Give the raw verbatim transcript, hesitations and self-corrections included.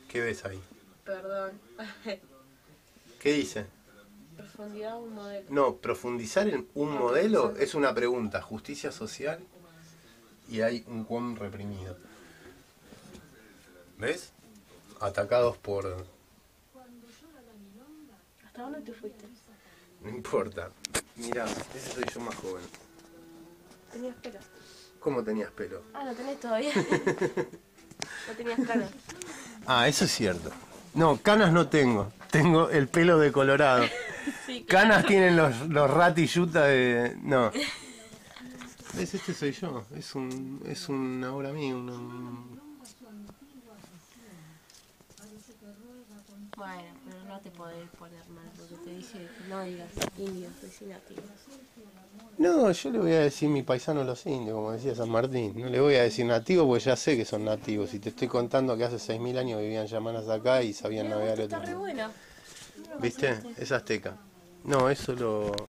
¿Qué ves ahí? Perdón. ¿Qué dice? Profundidad de un modelo. No, profundizar en un No, modelo profundizar. es una pregunta. Justicia social y hay un cuón reprimido. ¿Ves? Atacados por... ¿Hasta dónde te fuiste? No importa. Mirá, ese soy yo más joven. Tenías pelo. ¿Cómo tenías pelo? Ah, ¿lo tenés todavía? No tenías canas. Ah, eso es cierto. No, canas no tengo. Tengo el pelo de Colorado. Sí, claro. Canas tienen los, los Rati Yuta de... No. ¿Ves? Este soy yo. Es un... Es una obra mía. Un... Bueno, pero no te podés poner mal, porque te dice que no digas indios, decí nativos. No, yo le voy a decir mi paisano los indios, como decía San Martín. No le voy a decir nativo porque ya sé que son nativos. Y te estoy contando que hace seis mil años vivían yamanas acá y sabían Mira, navegar vos otro. está re bueno. ¿Viste? Es azteca. No, eso lo...